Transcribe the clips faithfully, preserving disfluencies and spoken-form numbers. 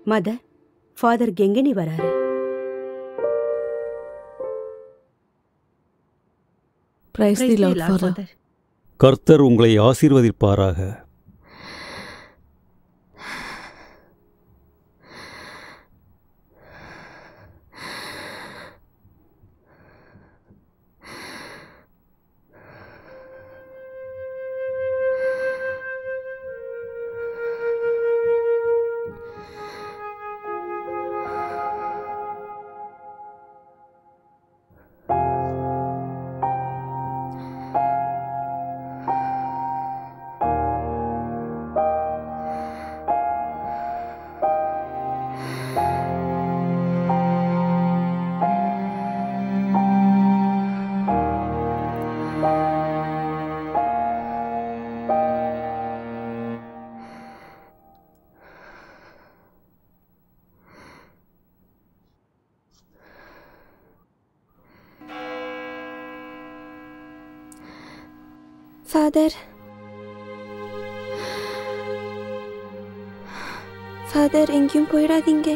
Mother, father கெங்கனி வராரு. Praise the Lord father. கர்த்தர் உங்களை ஆசீர்வதிப்பாராக. ஃபாதர், ஃபாதர் எங்கேயும் போயிடாதீங்க.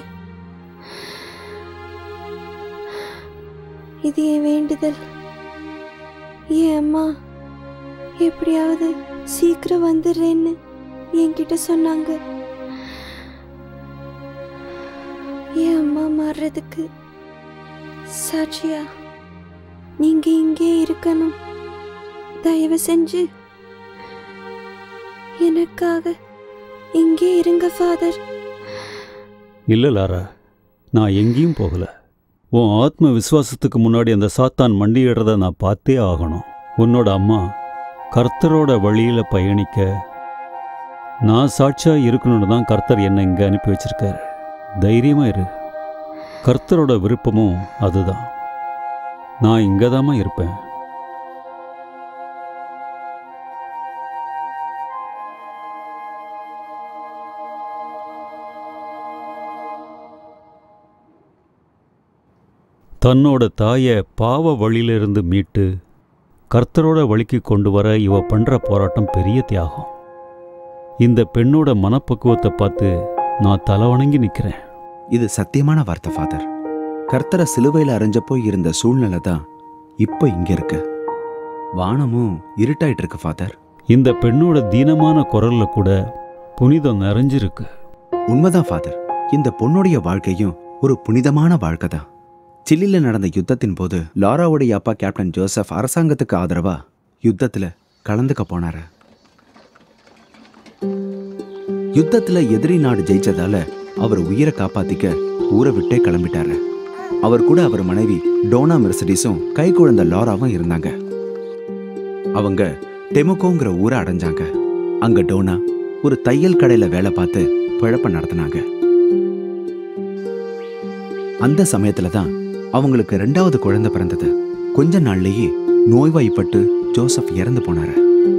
இது என் வேண்டுதல். என் அம்மா எப்படியாவது சீக்கிரம் வந்துடுறேன்னு என்கிட்ட சொன்னாங்க. என் அம்மா மாறுறதுக்கு சாட்சியா நீங்க இங்கே இருக்கணும். தயவு செஞ்சு எனக்காக இங்கே இருங்க ஃபாதர். இல்லை லாரா, நான் எங்கேயும் போகல. உன் ஆத்ம விசுவாசத்துக்கு முன்னாடி அந்த சாத்தான் மண்டியிடுறத நான் பார்த்தே ஆகணும். உன்னோட அம்மா கர்த்தரோட வழியில் பயணிக்க நான் சாட்சியாக இருக்கணும்னு தான் கர்த்தர் என்னை இங்கே அனுப்பி வச்சிருக்காரு. தைரியமாக இரு. கர்த்தரோட விருப்பமும் அதுதான். நான் இங்கே தாம்மா இருப்பேன். தன்னோட தாயை பாவ வழியிலிருந்து மீட்டு கர்த்தரோட வழிக்கு கொண்டு வர இவ பண்ணுற போராட்டம் பெரிய தியாகம். இந்த பெண்ணோட மனப்பக்குவத்தை பார்த்து நான் தலை வணங்கி நிற்கிறேன். இது சத்தியமான வார்த்தை ஃபாதர். கர்த்தரை சிலுவையில் அரைஞ்சப்போ இருந்த சூழ்நிலை தான் இப்போ இங்கே இருக்கு. வானமும் இருட்டாயிட்டு இருக்கு ஃபாதர். இந்த பெண்ணோட தீனமான குரல்ல கூட புனிதம் நிறைஞ்சிருக்கு. உண்மைதான் ஃபாதர். இந்த பொண்ணுடைய வாழ்க்கையும் ஒரு புனிதமான வாழ்க்கை தான். சில்லியில் நடந்த யுத்தத்தின் போது லாராவுடைய அப்பா கேப்டன் ஜோசப் அரசாங்கத்துக்கு ஆதரவா யுத்தத்தில் கலந்துக்க போனாரு. யுத்தத்தில் எதிரி நாடு ஜெயிச்சதால அவர் உயிரை காப்பாத்திக்க ஊரை விட்டே கிளம்பிட்டாரு. அவர் கூட அவர் மனைவி டோனா மெர்சடிஸும் கை குழந்தை லாராவும் இருந்தாங்க. அவங்க டெமுகோங்கிற ஊரை அடைஞ்சாங்க. அங்க டோனா ஒரு தையல் கடையில வேலை பார்த்து பிழப்ப நடத்தினாங்க. அந்த சமயத்துல தான் அவங்களுக்கு ரெண்டாவது குழந்தை பிறந்தது. கொஞ்ச நாள்லயே நோய்வாய்ப்பட்டு ஜோசப் இறந்து போனாரு.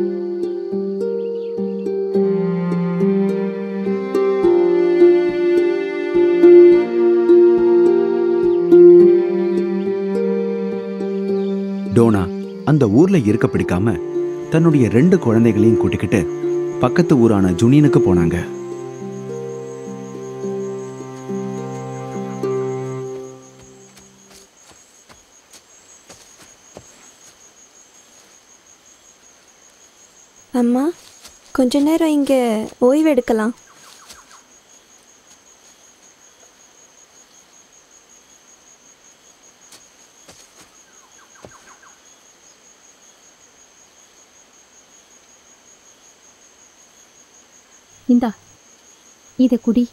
டோனா அந்த ஊர்ல இருக்க பிடிக்காம தன்னுடைய ரெண்டு குழந்தைகளையும் கூட்டிக்கிட்டு பக்கத்து ஊரான ஜுனினுக்கு போனாங்க. அம்மா, கொஞ்ச நேரம் இங்கே ஓய்வு எடுக்கலாம். இந்தா இதை குடி.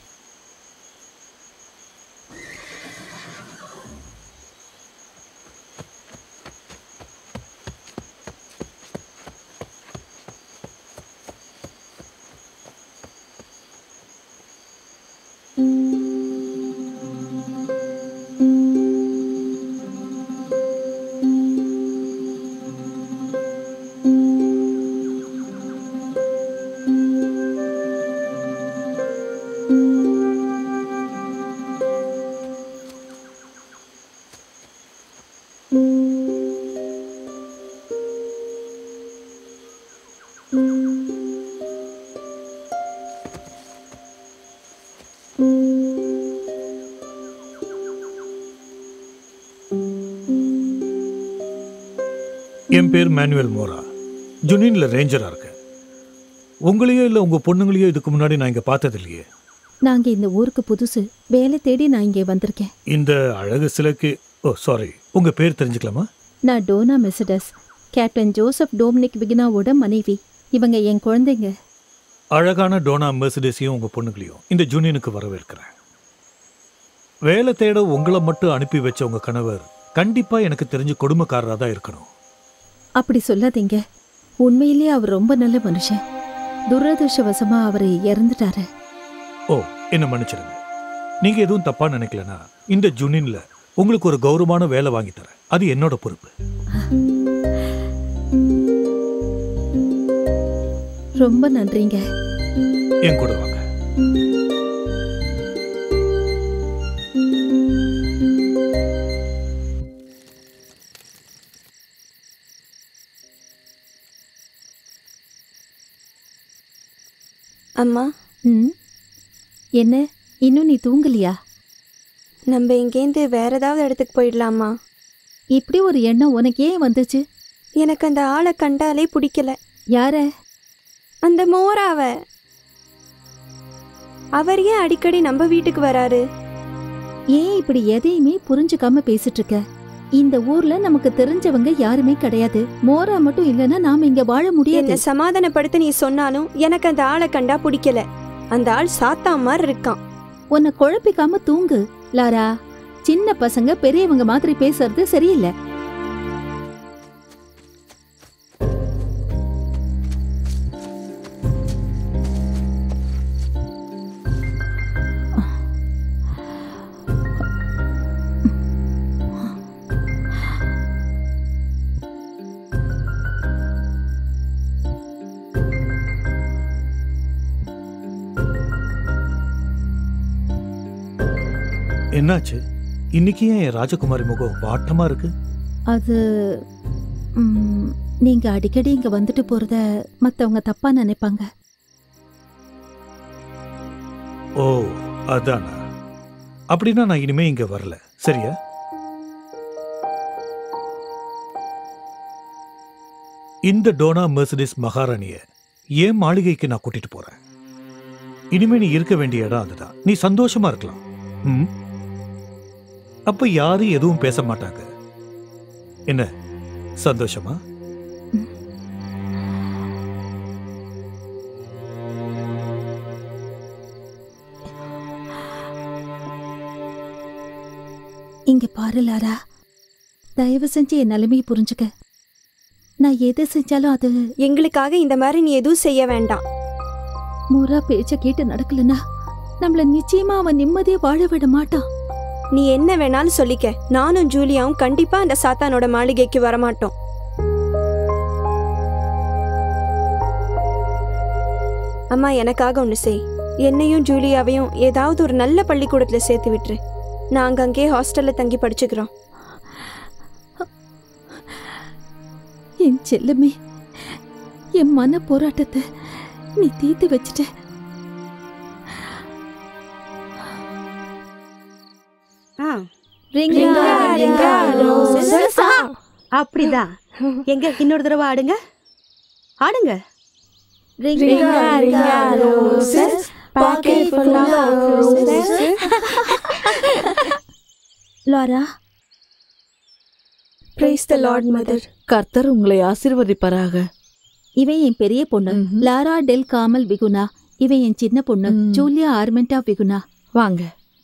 Mm-hmm. என் பேர் மேனுவல் மோரா, ஜுனின்ல ரேஞ்சரா இருக்கேன். உங்களையோ இல்லை உங்க பொண்ணுங்களையோ இதுக்கு முன்னாடி நான் இங்க பார்த்தது இல்லையே. நாங்க இந்த ஊருக்கு புதுசு, வேலை தேடி நான் இங்கே வந்திருக்கேன். இந்த அழகு சிலைக்கு ஓ சாரி, உங்க பேர் தெரிஞ்சுக்கலாமா? நான் Dona Mercedes, captain Joseph Dominic விகினாவோட மனைவி. இவங்க என் குழந்தைங்க. அழகான டோனா மெர்சிடஸையும் உங்க பொண்ணுங்களையும் இந்த ஜூனியனுக்கு வரவேற்கிறேன். வேலை தேட உங்களை மட்டும் அனுப்பி வச்ச உங்க கணவர் கண்டிப்பா எனக்கு தெரிஞ்சு கொடுமைக்காரராக தான் இருக்கணும். அப்படி சொல்லாதீங்க, உண்மையிலேயே அவர் ரொம்ப நல்ல மனுஷன். துரதிருஷ்டவசமா அவர் இறந்துட்டாரு. ஓ, என்ன மன்னிச்சிருங்க. நீங்க எதுவும் தப்பா நினைக்கலனா இந்த ஜூனியன்ல உங்களுக்கு ஒரு கௌரவமான வேலை வாங்கி தரேன். அது என்னோட பொறுப்பு. ரொம்ப நன்றிங்க. என் கூட வாங்க. அம்மா. ம், என்ன இன்னும் நீ தூங்கலையா? நம்ம இங்கேருந்து வேற ஏதாவது இடத்துக்கு போயிடலாமா? இப்படி ஒரு எண்ணம் உனக்கு ஏன் வந்துச்சு? எனக்கு அந்த ஆளை கண்டாலே பிடிக்கல. யார? அந்த மோராவ. அவர் ஏன் அடிக்கடி நம்ம வீட்டுக்கு வராரு? ஏன் இப்படி எதையுமே புரிஞ்சுக்காம பேசிட்டு இருக்க? இந்த ஊர்ல நமக்கு தெரிஞ்சவங்க யாருமே கிடையாது. மோரா மட்டும் இல்லைன்னா நாம இங்க வாழ முடியாது. என்ன சமாதானப்படுத்த நீ சொன்னாலும் எனக்கு அந்த ஆளை கண்டா பிடிக்கல. அந்த ஆள் சாத்தா மாதிரி இருக்கான். உன்னை குழப்பிக்காம தூங்கு லாரா. சின்ன பசங்க பெரியவங்க மாதிரி பேசுறது சரியில்லை. என்னாச்சு? இன்னைக்கு ஏன் என் ராஜகுமாரி முகம் வாட்டமா இருக்கு? அது ம், நீங்க அடிக்கடி இங்க வந்துட்டு போறத மத்தவங்க தப்பா நினைப்பாங்க. ஓ, அதானா? அப்படின்னா நான் இனிமே இங்க வரல, சரியா? இந்த டோனா மெர்சிடிஸ் மகாராணிய ஏன் மாளிகைக்கு நான் கூட்டிட்டு போறேன். இனிமே நீ இருக்க வேண்டிய இடம் அதுதான். நீ சந்தோஷமா இருக்கலாம். ம், அப்ப யாரும் எதுவும் பேச மாட்டாங்க. என்ன சந்தோஷமா? இங்க பாரு லாரா, தயவு செஞ்சு என் நிலைமையை புரிஞ்சுக்க. நான் எதை செஞ்சாலும் அது எங்களுக்காக இந்த மாதிரி நீ எதுவும் செய்ய வேண்டாம். மூரா பேச்ச கேட்டு நடக்கலனா நம்மள நிச்சயமா அவன் நிம்மதியா வாழ விட மாட்டான். நீ என்ன வேணாலும் சொல்லிக்க. நானும் ஜூலியாவும் கண்டிப்பா அந்த சாத்தானோட மாளிகைக்கு வரமாட்டோம். அம்மா, எனக்காக ஒன்று செய். என்னையும் ஜூலியாவையும் ஏதாவது ஒரு நல்ல பள்ளிக்கூடத்துல சேர்த்து விட்டுரு. நாங்க அங்கே ஹாஸ்டல்ல தங்கி படிச்சுக்கிறோம். என் செல்லமே, என் மன போராட்டத்தை நீ தீர்த்து வச்சுட்ட. அப்படிதான். எங்க இன்னொரு தடவை ஆடுங்க, ஆடுங்க. Lara, Praise the Lord, Mother. கர்த்தர் உங்களை ஆசீர்வதிப்பாராக. இவன் என் பெரிய பொண்ணு லாரா டெல் காமல் விகுனா. இவன் என் சின்ன பொண்ணு ஜூலியா ஆர்மெண்டா விகுனா. வாங்க.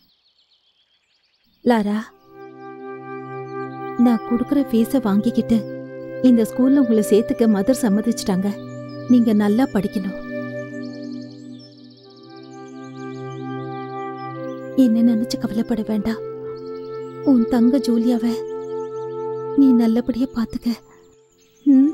லாரா, நான் கொடுக்குற ஃபீஸை வாங்கிக்கிட்டு இந்த ஸ்கூல்ல உங்களை சேர்த்துக்க மதர் சம்மதிச்சிட்டாங்க. நீங்க நல்லா படிக்கணும். என்ன நினைச்சு கவலைப்பட வேண்டாம். உன் தங்க ஜூலியாவை நீ நல்லபடியா பாத்துக்க. ம்,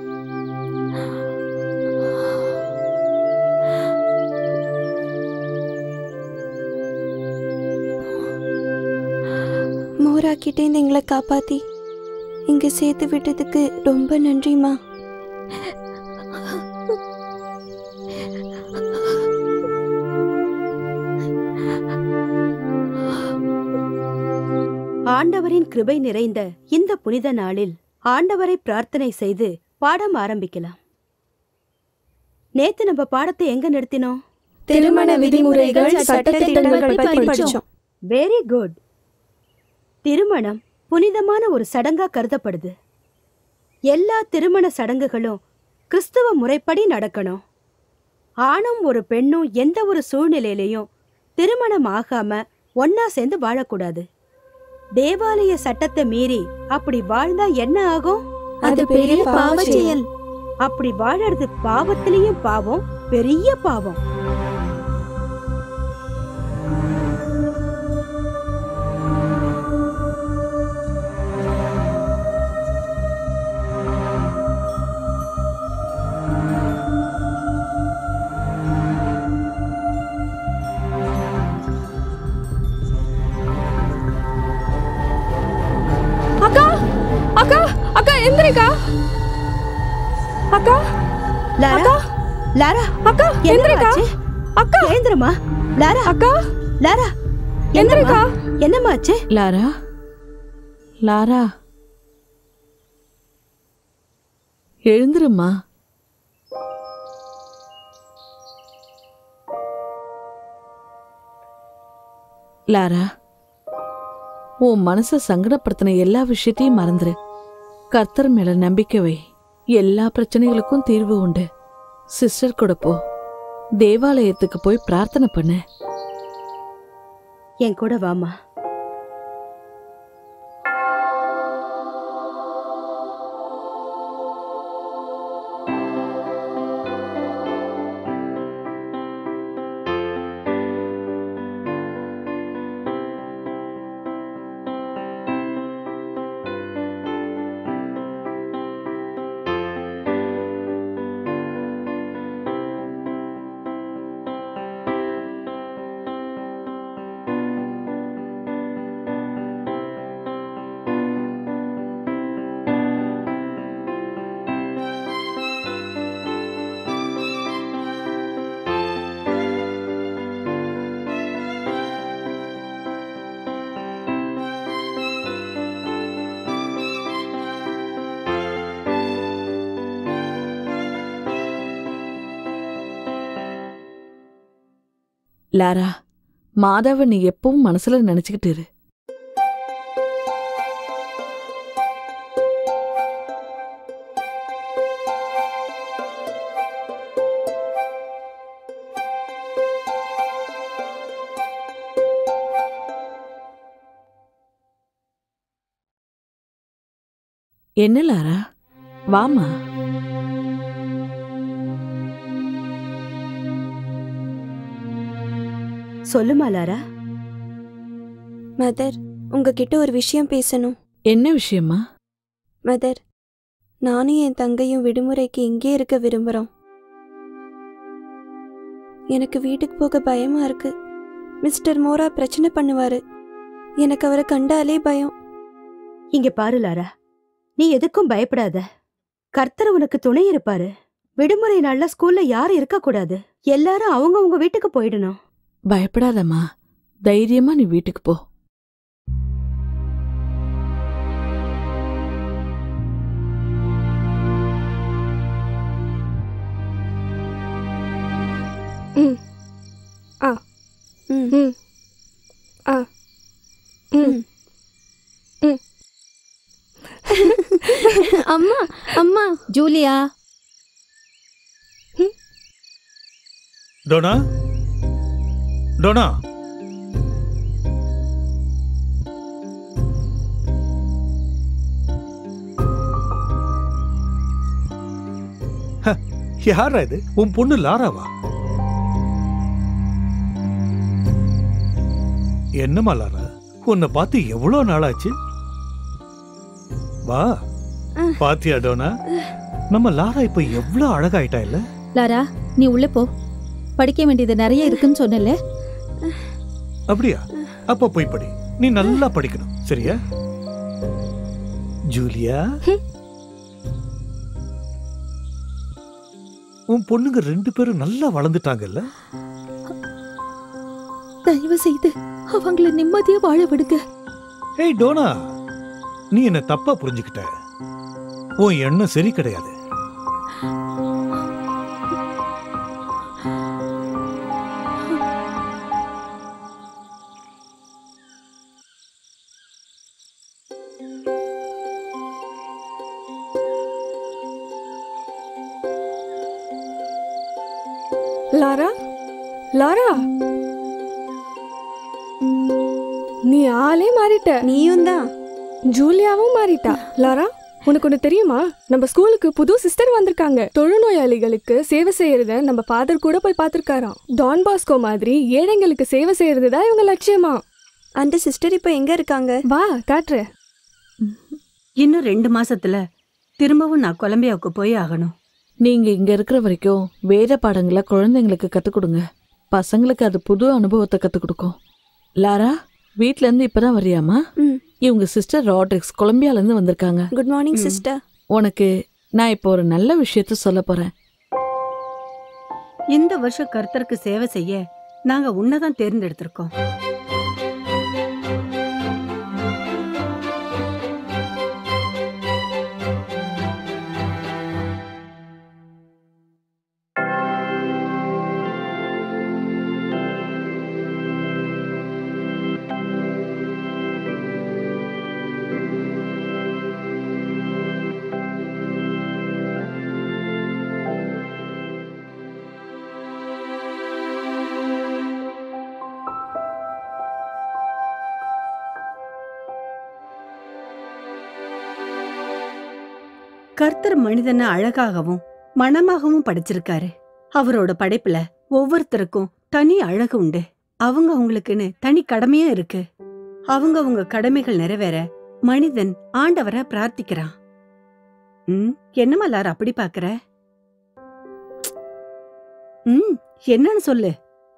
மோரா கிட்டேந்து எங்களை காப்பாத்தி இங்க சேர்த்து விட்டதுக்கு ரொம்ப நன்றிமா. ஆண்டவரின் கிருபை நிறைந்த இந்த புனித நாளில் ஆண்டவரை பிரார்த்தனை செய்து பாடம் ஆரம்பிக்கலாம். நேத்து நம்ம பாடத்தை எங்க நிறுத்தினோம்? திருமண விதிமுறைகள், சட்டதிட்டங்கள் பற்றி படிச்சோம். Very good. திருமணம் புனிதமான ஒரு சடங்கா கருதப்படுது. எல்லா திருமண சடங்குகளும் கிறிஸ்துவ முறைப்படி நடக்கணும். ஆணும் ஒரு பெண்ணும் எந்த ஒரு சூழ்நிலையிலையும் திருமணம் ஆகாம ஒன்னா சேர்ந்து வாழக்கூடாது. தேவாலய சட்டத்தை மீறி அப்படி வாழ்ந்தா என்ன ஆகும்? அது பெரிய பாவ செயல். அப்படி வாழறது பாவத்திலையும் பாவம், பெரிய பாவம். அக்கா அக்கா அக்கா எந்திரிக்கா. அக்கா லாரா, லாரா, அக்கா எந்திரிக்கா. அக்கா எழுந்திரமா. லாரா, அக்கா லாரா, எந்திரிக்கா. என்னமாச்சு? Lara Lara எழுந்துருமா. லாரா, உன் மனச சங்கடப்படுத்தின எல்லா விஷயத்தையும் மறந்துரு. கர்த்தர் மேல நம்பிக்கை வை. எல்லா பிரச்சனைகளுக்கும் தீர்வு உண்டு. சிஸ்டர் கூட போ. தேவாலயத்துக்கு போய் பிரார்த்தனை பண்ணு. என் கூட வாமா. லாரா, மாதாவை நீ எப்பவும் மனசுல நினைச்சுக்கிட்டு இரு. என்ன லாரா, வாமா. சொல்லுமா லாரா. மதர், உங்ககிட்ட ஒரு விஷயம் பேசணும். என்ன விஷயமா? மதர், நானும் என் தங்கையும் விடுமுறைக்கு இங்கே இருக்க விரும்புறோம். எனக்கு வீட்டுக்கு போக பயமா இருக்கு. மிஸ்டர் மோரா பிரச்சனை பண்ணுவாரு. எனக்கு அவரை கண்டாலே பயம். இங்க பாரு லாரா, நீ எதுக்கும் பயப்படாத. கர்த்தர் உனக்கு துணை இருப்பாரு. விடுமுறை நாள்ல ஸ்கூல்ல யாரும் இருக்க கூடாது. எல்லாரும் அவங்க அவங்க வீட்டுக்கு போயிடணும். பயப்படாதம்மா, தைரியமா நீ வீட்டுக்கு போ. ம் ஆ ம் ம் ஆ ம் ம் அம்மா அம்மா ஜூலியா. டோனா, டோனா, யாரா இது? உன் பொண்ணு லாராவா? என்னம்மா லாரா, உன்னை பார்த்து எவ்வளவு நாளாச்சு? வா. பாத்தியா டோனா, நம்ம லாரா இப்ப எவ்வளவு அழகாயிட்டா இல்ல? லாரா, நீ உள்ள போ. படிக்க வேண்டியது நிறைய இருக்குன்னு சொன்னல. அப்படியா? அப்ப போய் படி. நீ நல்லா படிக்கணும், சரியா? ஜூலியா, உன் பொண்ணுங்க ரெண்டு பேரும் நல்லா வளர்ந்துட்டாங்கல்ல? தயவு செய்து அவங்கள நிம்மதியா வாழ விடுங்க. ஏய் டோனா, நீ என்ன தப்பா புரிஞ்சுக்கிட்ட. உன் எண்ணம் சரி கிடையாது. லாரா, லாரா, நீ ஆளே மாறிட்ட. நீயும் தான். ஜூலியாவும் மாறிட்டா. லாரா, உனக்கு ஒன்று தெரியுமா? நம்ம ஸ்கூலுக்கு புது சிஸ்டர் வந்திருக்காங்க. தொழுநோயாளிகளுக்கு சேவை செய்யறத நம்ம ஃபாதர் கூட போய் பார்த்துருக்காராம். டான் பாஸ்கோ மாதிரி ஏழைங்களுக்கு சேவை செய்யறது தான் இவங்க லட்சியமா. அந்த சிஸ்டர் இப்போ எங்க இருக்காங்க? வா காட்டுற. இன்னும் ரெண்டு மாசத்துல திரும்பவும் நான் கொலம்பியாவுக்கு போய் ஆகணும். நீங்க இங்க இருக்கிற வரைக்கும் வேத பாடங்களை குழந்தைங்களுக்கு கத்துக் கொடுங்க. பசங்களுக்கு அது புது அனுபவத்தை கத்துக் கொடுக்கும். லாரா, வீட்ல இருந்து இப்பதான் வரியாமா? ம். இவங்க சிஸ்டர் ராட்ரிக்ஸ் கொலம்பியால இருந்து வந்திருக்காங்க. Good morning sister. உனக்கு நான் இப்போ ஒரு நல்ல விஷயத்த சொல்ல போறேன். இந்த வருஷம் கர்த்தருக்கு சேவை செய்ய நாங்க உன்னதான் தேர்ந்தெடுத்திருக்கோம். கர்த்தர் மனிதனை அழகாகவும் மனமாகவும் படைச்சிருக்காரு. அவரோட படைப்புல ஒவ்வொருத்தருக்கும் தனி அழகு உண்டு. அவங்க அவங்களுக்குன்னு தனி கடமையும் இருக்கு. அவங்க அவங்க கடமைகள் நிறைவேற மனிதன் ஆண்டவரை பிரார்த்திக்கிறான். ம் என்னமா லாரா அப்படி பாக்குற? ம் என்னன்னு சொல்லு.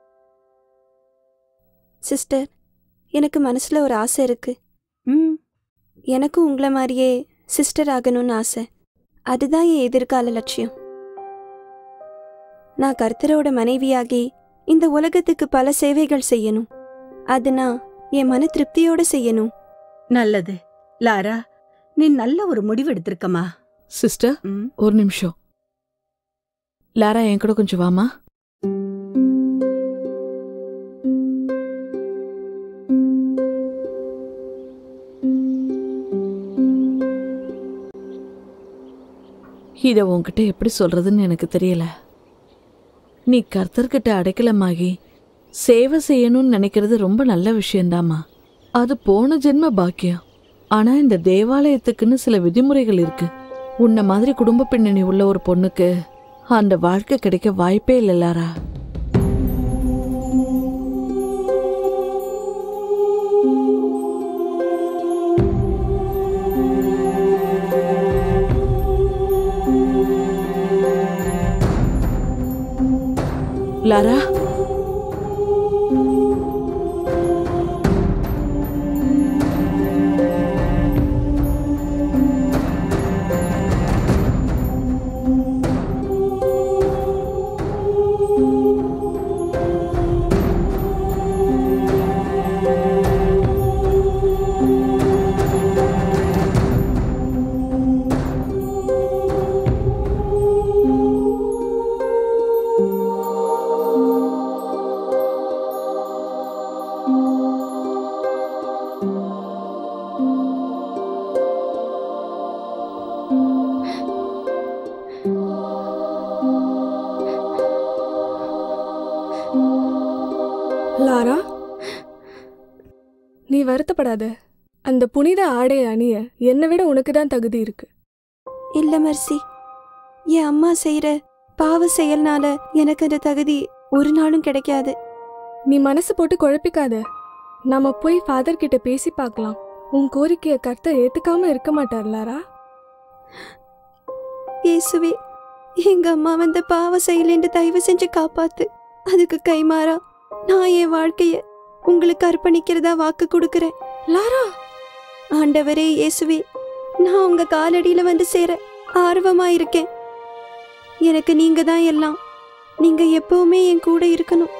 சிஸ்டர், எனக்கு மனசுல ஒரு ஆசை இருக்கு. ம் எனக்கும் உங்களை மாதிரியே சிஸ்டர் ஆகணும்னு ஆசை. அதுதான் என் எதிர்கால லட்சியம். நான் கர்த்தரோட மனைவியாகி இந்த உலகத்துக்கு பல சேவைகள் செய்யணும். அது நான் என் மன திருப்தியோட செய்யணும். நல்லது லாரா, நீ நல்ல ஒரு முடிவு எடுத்திருக்கமா. சிஸ்டர், ம் ஒரு நிமிஷம். லாரா, என் கூட கொஞ்சம் வாமா. இதை உன்கிட்ட எப்படி சொல்றதுன்னு எனக்கு தெரியல. நீ கர்த்தர்கிட்ட அடைக்கலமாகி சேவை செய்யணும்னு நினைக்கிறது ரொம்ப நல்ல விஷயந்தாம்மா. அது போன ஜென்ம பாக்கியம். ஆனா இந்த தேவாலயத்துக்குன்னு சில விதிமுறைகள் இருக்கு. உன்ன மாதிரி குடும்ப பின்னணி உள்ள ஒரு பொண்ணுக்கு அந்த வாழ்க்கை கிடைக்க வாய்ப்பே இல்லை லாரா. லாரா, லாரா, நீ வருத்தப்படாத. அந்த புனித ஆடை அணிய என்னை விட உனக்கு தான் தகுதி இருக்கு. இல்ல மர்சி, என் அம்மா செய்யற பாவ செயல்னால எனக்கு அந்த தகுதி ஒரு நாளும் கிடைக்காது. நீ மனசு போட்டு குழப்பிக்காத. நாம போய் ஃபாதர் கிட்ட பேசி பார்க்கலாம். உன் கோரிக்கையை கர்த்தர் ஏத்துக்காம இருக்க மாட்டார் லாரா. இயேசுவே, எங்க அம்மா வந்த பாவ செயலேண்டு தயவு செஞ்சு காப்பாத்து. அதுக்கு கைமாறா நான் என் வாழ்க்கைய உங்களுக்கு அர்ப்பணிக்கிறதா வாக்கு கொடுக்கறேன். லாரா, ஆண்டவரே இயேசுவே, நான் உங்க காலடியில வந்து சேர ஆர்வமா இருக்கேன். எனக்கு நீங்க தான் எல்லாம். நீங்க எப்பவுமே என் கூட இருக்கணும்.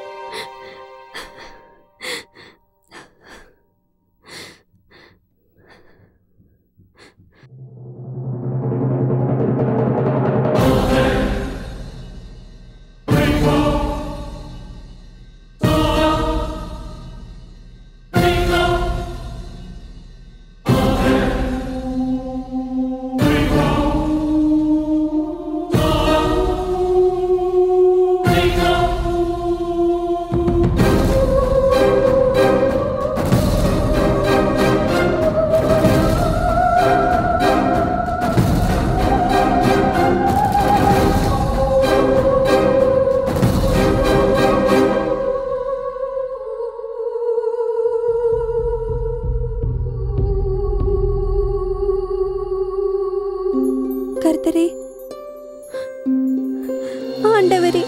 ஆண்டவரே,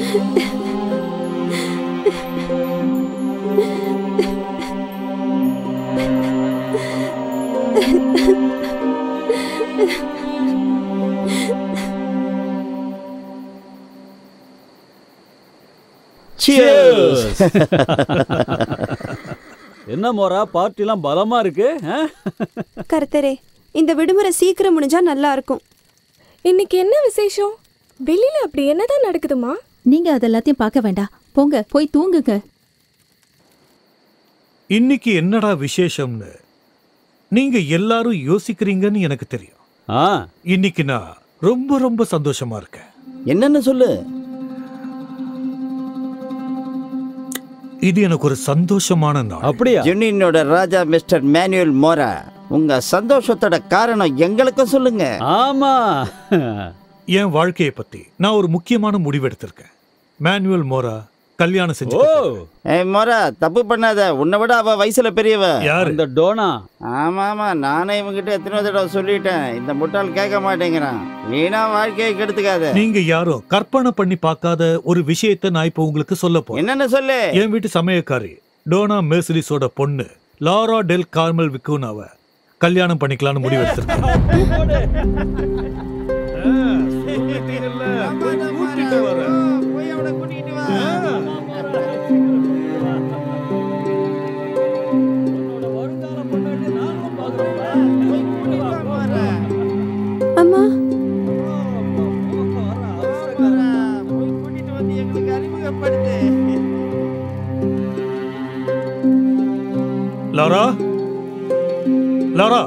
என்ன மோரா, பார்ட்டிலாம் பலமா இருக்கு. கர்த்தரே, இந்த விடுமுறை சீக்கிரம் முடிஞ்சா நல்லா இருக்கும். இன்னைக்கு என்ன விசேஷம்? வெளியில அப்படி என்னதான் நடக்குதுமா? நீங்க அதெல்லாத்தையும் பார்க்க வேண்டாம், போங்க போய் தூங்குங்க. இன்னைக்கு என்னடா விசேஷம்னு நீங்க எல்லாரும் யோசிக்கிறீங்கன்னு எனக்கு தெரியும். ஆ, இன்னைக்கு நான் ரொம்ப ரொம்ப சந்தோஷமா இருக்கேன். என்னன்னு சொல்லு. இது எனக்கு ஒரு சந்தோஷமான நாள். அப்படியா? ஜெனினோட ராஜா மிஸ்டர் மேனுவல் மோரா, உங்க சந்தோஷத்தோட காரணம் எங்களுக்கும் சொல்லுங்க. ஆமா, என் வாழ்க்கையை பத்தி நான் ஒரு முக்கியமான முடிவு எடுத்திருக்கேன். மேனுவல் மோரா கல்யாணம் செஞ்சு. ஓ, ஏய் மோரா, தப்பு பண்ணாத. உன்னை விட அவ வயசுல பெரியவ. யாரு? இந்த டோனா. ஆமா ஆமா, நானே இவங்கிட்ட எத்தனை தடவை சொல்லிட்டேன். இந்த முட்டாள் கேட்க மாட்டேங்கிறான். வீணா வாழ்க்கையை கெடுத்துக்காத. நீங்க யாரும் கற்பனை பண்ணி பார்க்காத ஒரு விஷயத்தை நான் இப்ப உங்களுக்கு சொல்ல போறேன். என்னன்னு சொல்லு. என் வீட்டு சமயக்காரி டோனா மெர்சிடிஸோட பொண்ணு லாரா டெல் கார்மல் விக்குனாவ கல்யாணம் பண்ணிக்கலாம்னு முடிவு எடுத்திருக்கேன். அம்மா, லாரா, லாரா,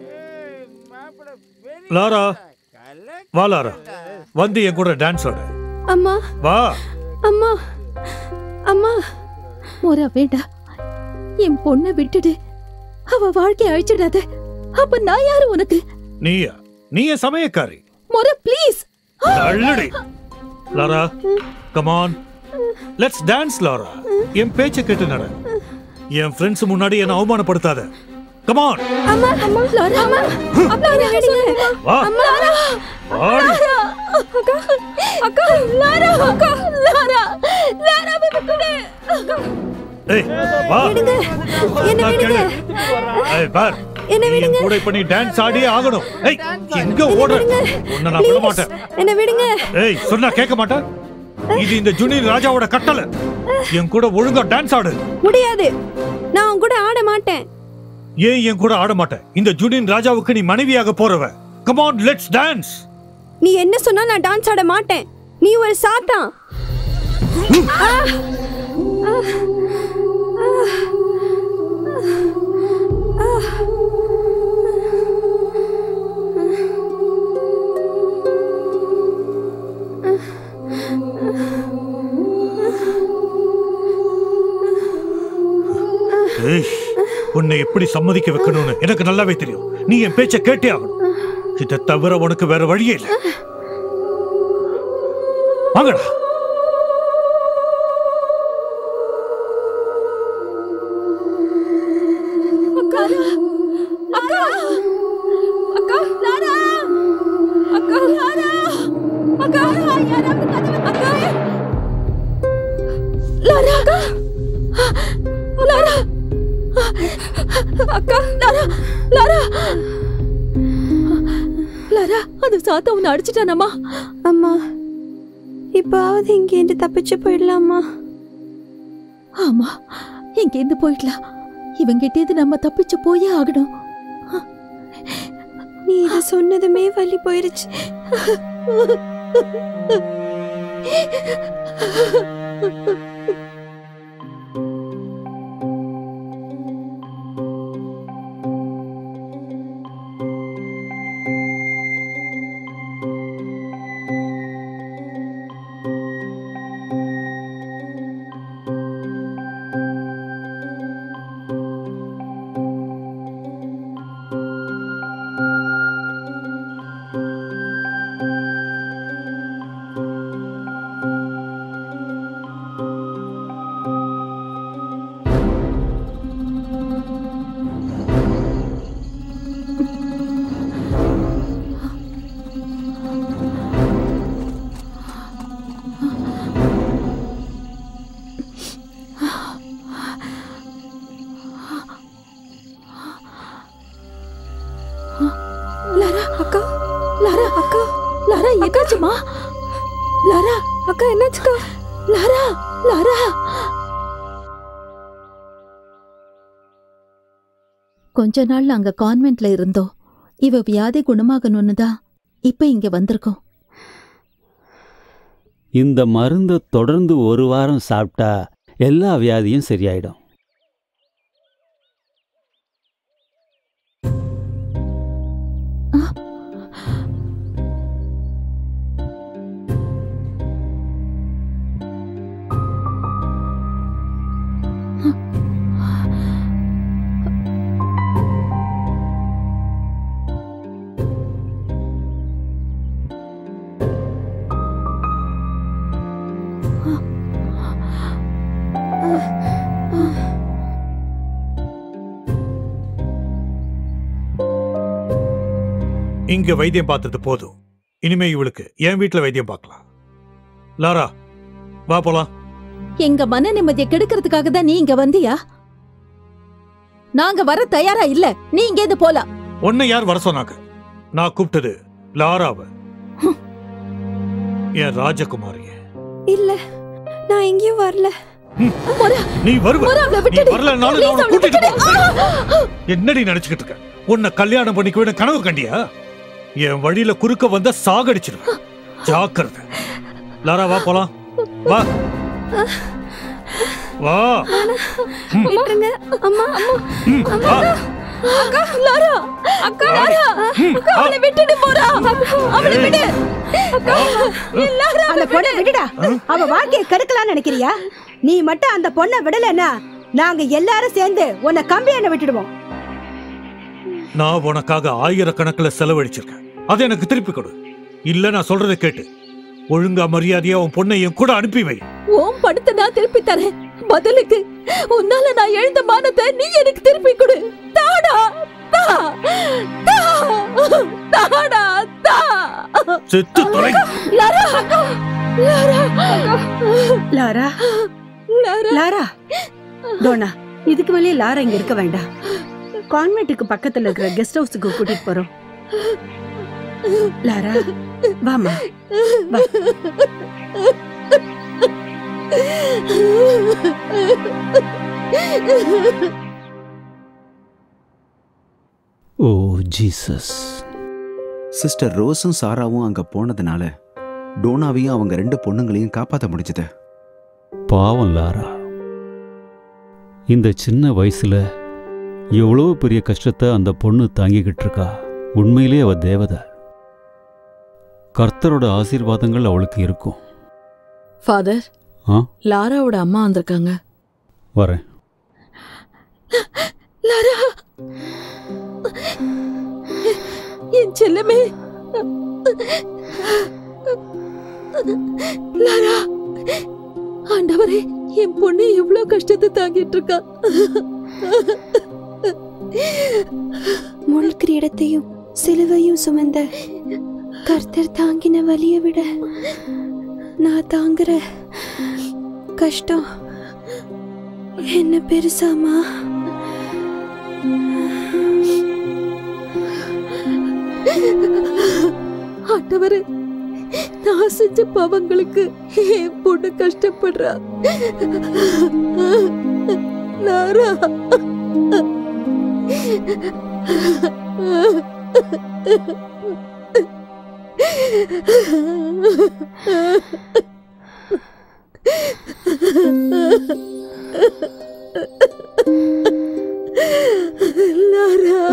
லாரா, வா லாரா, வந்து என் கூட டான்ஸ் ஆடு. அம்மா, வா. அம்மா, அம்மா. மோரா வேண்டாம், என் பொண்ணை விட்டுடு. அவ வாழ்க்கைய அழிச்சிடாத. அப்ப நான் யாரு உனக்கு? நீயா? நீ என் சமயக்காரி. Mora please. தள்ளுடி. Lara, come on, let's dance. Lara, என் பேச்ச கேட்டு நட. என் ஃப்ரெண்ட்ஸ் முன்னாடி என்ன அவமானப்படுத்தாத. Come on. அம்மா, அம்மா, லாரா, அம்மா. அப்பா விடுங்க. வா. அம்மா, லாரா. ஆடி. அக்கா, அக்கா, லாரா, அக்கா, லாரா, லாரா விடுங்க. ஏய், வா. விடுங்க. என்ன நான் விடுங்க. கேளு. ஏய், பார். என்ன நீ விடுங்க. என் கூட இப்ப நீ டான்ஸ் ஆடியே ஆகணும். ஏய், எங்க ஓடுற? உன்னை நான் விட மாட்டேன். என்ன விடுங்க. ஏய், சொன்னா கேட்க மாட்டேன். இது இந்த ஜுனியர் ராஜாவோட கட்டளை. என் கூட ஒழுங்கா டான்ஸ் ஆடு. முடியாது. நான் உன் கூட ஆட மாட்டேன். ஏன் என் கூட ஆட மாட்டேன்? இந்த ஜுனியர் ராஜாவுக்கு நீ மனைவியாக போறவ. Come on, let's dance. நீ என்ன சொன்னா நான் டான்ஸ் ஆட மாட்டேன். நீ ஒரு சாத்தான். ஆ! ஆ! ஆ! ஏய், உன்னை எப்படி சம்மதிக்க வைக்கணும்னு எனக்கு நல்லாவே தெரியும். நீ என் பேச்ச கேட்டே ஆகணும். இதை தவிர உனக்கு வேற வழியே இல்லை. வாங்கடா. அக்கா, அக்கா, அக்கா, லாரா, அக்கா, லாரா, அக்கா, யாராவது கதவை, அக்கா, லாரா, அக்கா, லாரா, அக்கா, லாரா, லாரா, லாரா, அது சாத்தா உன்னை அடிச்சிட்டானம்மா. அம்மா, இப்பாவது இங்கேருந்து தப்பிச்சு போயிடலாமா? ஆமா, இங்கேருந்து போயிடலாம். இவங்கிட்டேந்து நம்ம தப்பிச்சு போயே ஆகணும். நீ இத சொன்னதுமே வலி போயிருச்சு. அக்கா லாரா என்னாச்சுமா? லாரா அக்கா என்னாச்சுக்கா? லாரா லாரா கொஞ்ச நாள் அங்க கான்வென்ட்ல இருந்தோம். இவ வியாதி குணமாகணும்னு தான் இப்ப இங்க வந்திருக்கோம். இந்த மருந்தை தொடர்ந்து ஒரு வாரம் சாப்பிட்டா எல்லா வியாதியும் சரியாயிடும். இங்க வைத்தியம் பார்த்தது போதும். இனிமே இவளுக்கு என் வீட்டுல வைத்தியம் பார்க்கலாம். லாரா வா போலாம். எங்க மன நிம்மதியை கெடுக்கிறதுக்காக தான் நீ இங்க வந்தியா? நாங்க வர தயாரா இல்ல. நீ இங்க இருந்து போலாம். உன்னை யார் வர சொன்னாங்க? நான் கூப்பிட்டது லாராவ, என் ராஜகுமாரிய. இல்ல, நான் எங்கேயும் வரல. நீ வருவ. நீ வரலனாலும் நான் உன்னை கூட்டிட்டு போறேன். என்னடி நினைச்சுக்கிட்டு இருக்க? உன்னை கல்யாணம் பண்ணிக்க வேண்டிய கனவு கண்டியா? என் வழியில குறுக்க வந்த சாகடிச்சிருவேன். ஜாக்கிரதை. லாரா வா போலாம். வா வா. விட்டுருங்க அம்மா. வா. அக்கா லாரா, அக்கா லாரா, அக்கா அவளை விட்டுட்டு போறா. அவளை விடு. அக்கா லாரா, அந்த பொண்ணை விடுடா. அவ வாழ்க்கையை கெடுக்கலாம்னு நினைக்கிறியா? நீ மட்டும் அந்த பொண்ணை விடலன்னா நாங்க எல்லாரும் சேர்ந்து உன்னை கம்பி எண்ணெய் விட்டுடுவோம். நான் உனக்காக ஆயிரக்கணக்கில் செலவழிச்சிருக்கேன். அதை எனக்கு திருப்பி கொடு. இல்ல நான் சொல்றதை கேட்டு ஒழுங்கா மரியாதையா உன் பொண்ணை என் கூட அனுப்பி வை. ஓம் பணத்தை நான் திருப்பி தரேன். பதிலுக்கு உன்னால நான் எழுந்த மானத்தை நீ எனக்கு திருப்பி கொடு. தாடா தா தா தாடா தா. செத்து தொலை. Lara Lara Lara Lara Lara Dona, இதுக்கு மேலே லாரா இங்க இருக்க வேண்டாம். கான்வென்ட்டுக்கு பக்கத்துல இருக்கிற கெஸ்ட் ஹவுஸுக்கு கூட்டிட்டு போறோம். லாரா வாமா வா. ஓ ஜீசஸ். சிஸ்டர் ரோஸும் சாராவும் அங்க போனதுனால டோனாவையும் அவங்க ரெண்டு பொண்ணுங்களையும் காப்பாற்ற முடிஞ்சது. பாவம் லாரா, இந்த சின்ன வயசுல எவ்வளோ பெரிய கஷ்டத்தை அந்த பொண்ணு தாங்கிக்கிட்டு இருக்கா. உண்மையிலே அவ தேவதை. கர்த்தரோட ஆசீர்வாதங்கள் அவளுக்கு இருக்கும். ஃபாதர், ஆ லாராவோட அம்மா வந்திருக்காங்க. வரேன். லாரா என் செல்லமே. லாரா, ஆண்டவரே, என் பொண்ணு எவ்வளவு கஷ்டத்தை தாங்கிட்டு இருக்கா. முள் கிரீடத்தையும் சிலுவையும் சுமந்த கர்த்தர் தாங்கின வலியை விட நான் தாங்குற கஷ்டம் என்ன பெருசாமா? ஆண்டவரே, நான் செஞ்ச பாவங்களுக்கு என் பொண்ணு கஷ்டப்படுறா. Lara Lara.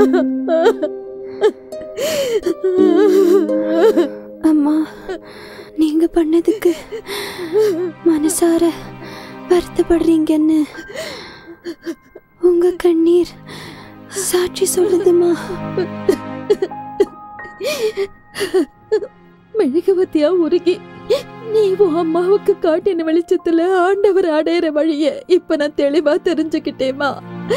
அம்மா, நீங்க பண்ணதுக்கு மனசார வருத்தப்படுறீங்கன்னு உங்க கண்ணீர் சாட்சி சொல்லுதுமா. மெழுகுவத்தியா உருகி நீ உன் அம்மாவுக்கு காட்டின வெளிச்சத்துல ஆண்டவர் அடையிற வழிய இப்ப நான் தெளிவா தெரிஞ்சுக்கிட்டேமா.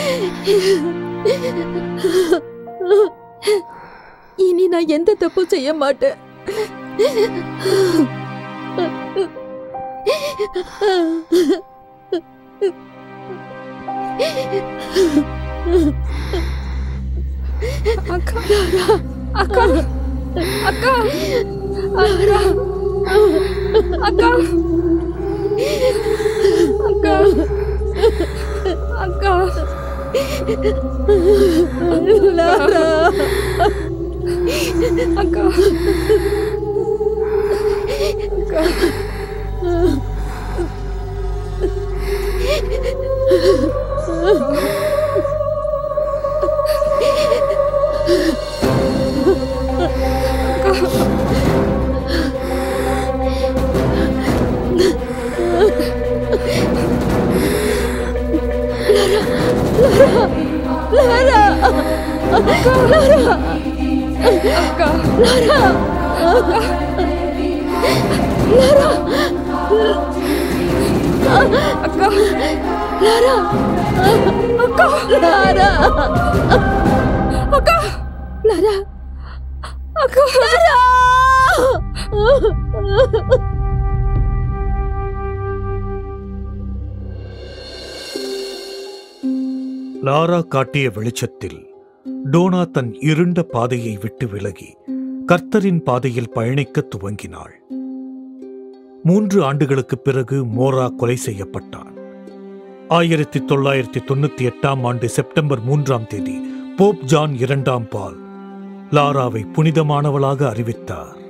இனி நான் எந்த தப்பும் செய்ய மாட்டேன். அக்கா அக்கா அக்கா அக்கா அக்கா அக்கா அக்கா லாரா அக்கா அக்கா லாரா அக்கா லாரா அக்கா லாரா லாரா அக்கா லாரா அக்கா லாரா அக்கா லாரா அக்கா லாரா லாரா காட்டிய வெளிச்சத்தில் டோனா தன் இருண்ட பாதையை விட்டு விலகி கர்த்தரின் பாதையில் பயணிக்க துவங்கினாள். மூன்று ஆண்டுகளுக்கு பிறகு மோரா கொலை செய்யப்பட்டான். ஆயிரத்தி தொள்ளாயிரத்தி தொண்ணூத்தி எட்டாம் ஆண்டு செப்டம்பர் மூன்றாம் தேதி போப் ஜான் இரண்டாம் பால் லாராவை புனிதமானவளாக அறிவித்தார்.